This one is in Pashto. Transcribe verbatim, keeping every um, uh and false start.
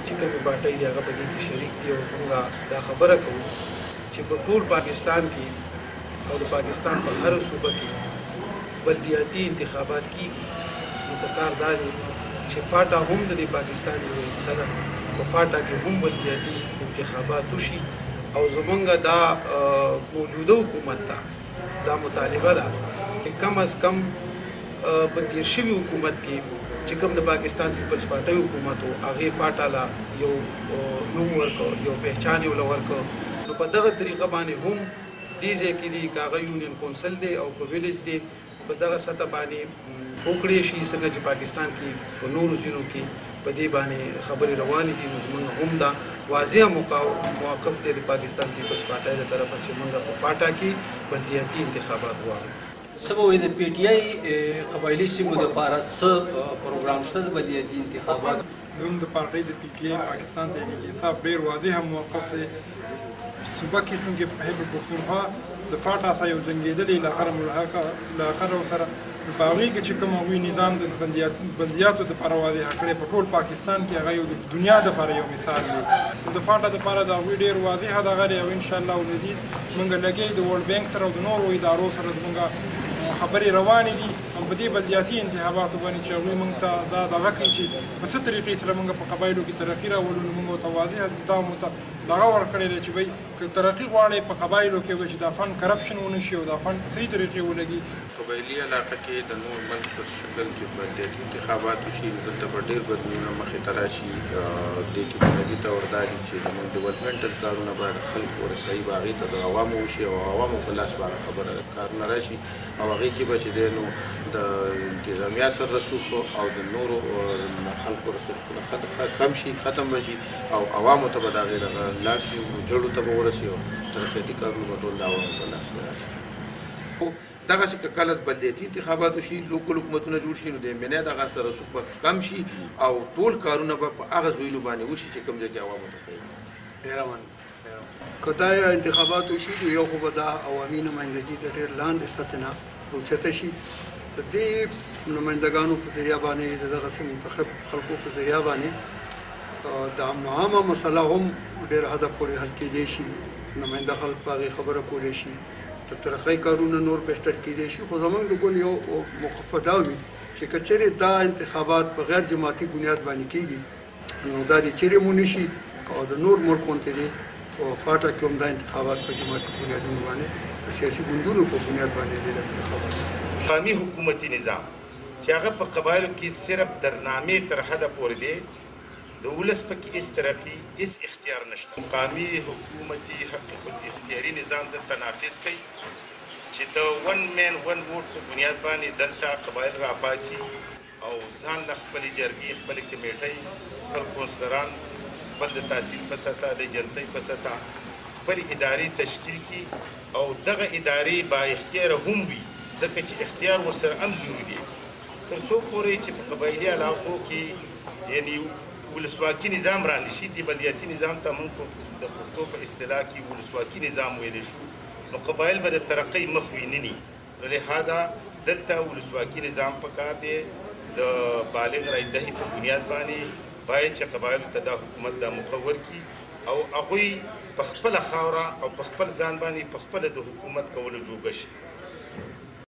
چې کومې پارټۍ دي هغه په دې کې شریک دي او موږ دا خبره کوو چې په ټول پاکستان کې او د پاکستان په هر صوبه کې بلدیاتي انتخابات کیږي نو پکار دا دی چې فاټا هم د پاکستان یوه حصه ده په فاټا کې هم بلدیاتي انتخابات وشي او زمونږ دا موجوده حکومت ته دا مطالبه ده چې کم از کم په تیر شوي حکومت کې چې کوم د پاکستان پیپلز پارټۍ حکومت و هغې فاټا له یو نوم ورکړ یو پهچان یې ورله ورکړ نو په دغه طریقه باندې هم دې ځای کې دي که هغه یونین کونسل دی او که ویلیج دی په دغه سطح باندې وکړی شي څنګه چې پاکستان کې په نورو ځینو کې په دې باندې خبرې روانې دي نو زموږ هم دا واضح موقف دی د پاکستان پیپلز پارټۍ له طرفه چې موږ په فاټا کې بلدیاتي انتخابات غواړو. څه به وایي د پی ټي آی قبایلي سیمو دپاره څه پروګرام شته د بلدیاتي انتخاباتو؟ زموږ د پارټۍ د پی ټي آی پاکستان تحریک انصاف ډېر واضح موقف دی. صوبه کې چونکې په خیبر پښتونخوا د فاټا څخه یو جنګېدلې لاقره لاقره ورسره په هغې کې چې کوم هغوی نظام د بلدیاتو دپاره واضح کړی په ټول پاکستان کې هغه یو د دنیا دپاره یو مثال دی. د فاټا دپاره د هغوی ډېر واضح دغه دی او انشاءالله العزیز موږ لګیا د ورلډ بینک سره او د نورو ادارو سره زموږ خبرې روانې دي او په دې بلدیاتي انتخاباتو باندې چې هغوی موږ ته دا دغه کوي چې په څه طریقې سره موږ په قبایلو کې ترقي راولو نو موږ ورته واضح دا مو ته دغه ورکړی دی چې بهی که ترقي غواړئ په قبایلو کې چې دا فن کرپشن ونه شي او دا فن صحیح طریقې ولګي. قبایلي علاقه کې د نور ملک په شکل کې بلدیاتي انتخابات وشي نو دلته به ډېر بدلونونه مخې ته راشي. دې کې بنیادي طور دا دي چې زموږ ډیولپمنټل کارونه باید خلکو ورسوي به هغې ته د عوامو وشي او عوامو په لاس به هغه خبره کارونه راشي او هغې کې به چې دی نو د انتظامیه سر رسوخ او د نورو خلکو رسوخونه کم شي ختم به شي او عوامو ته به د هغې دغه لاړ شي جړو ته به ورسي او ترقیاتي کارونه به ټول د عوامو په لاس به راشي. دغسې که کله بلدیاتي انتخابات وشي لوکل حکومتونه جوړ شي نو د امنیت هغه سره رسوخ به کم شي او ټول کارونه به په هغه ځایونو باندې وشي چې کوم ځای کې عوامو ته کوي. ډېره مننه. که دا انتخابات وشي نو یو خو به دا عوامي نمایندګي د ډېر لاندې سطح نه اوچته شي. د دې نمایندګانو په ذریعه باندې د دغسې منتخب خلکو په ذریعه باندې د امن و عامه مسله هم ډېر حده پورې حل کېدی شي. نماینده خلک په هغې خبره کولی شي د ترقۍ کارونه نور بهتر کېدی شي. خو زموږ د ګوند یو موقف دا وي چې که چېرې دا انتخابات په غیر جماعتي بنیاد باندې کېږي نو دا دې چېرې مو نشي او د نور ملک غوندې دی په فاټا کې هم دا انتخابات په جماعتي بنیادونو باندې د سیاسي ګوندونو په بنیاد باندې دی دا انتخابات. مقامي حکومتي نظام چې هغه په قبایلو کې صرف درنامې تر حده پورې دی د ولس پکې هېڅ ترقي هېڅ اختیار نشته. مقامي حکومتي حق خود اختیاري نظام دلته نافذ کوي چې د ون مین ون ووټ په بنیاد باندې دلته قبایل راپاڅي او ځان له خپلې جرګې خپلې کمیټۍ خپل کونسلران خپل د تحصیل په سطحه د جلسۍ په سطحه خپلې ادارې تشکیل کړي او دغه ادارې با اختیاره هم وي ځکه چې اختیار ورسره هم ضروري دی تر څو پورې چې په قبایلي علاقو کې یعنی ولسواکي نظام رانشي. د بلدیاتي نظام ته موږ د پښتو په اصطلاح کې ولسواکي نظام ویلی شو نو قبایل به د ترقۍ مخ ویني. نو لهذا دلته ولسواکي نظام پکار دی. د بالغ رایدهي په بنیاد باندې باید چې قبایلو ته دا حکومت دا مقرر کړي او هغوی په خپله خاوره او په خپل ځان باندې په خپله د حکومت کولو جوګه شي.